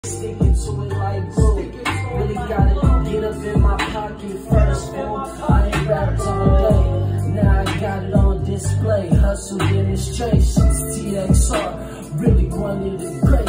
Sticking to it like glue. Really gotta get up in my pocket first, fool. I ain't rapped all day, now I got it on display. Hustle, demonstration, TXR, really one of the great.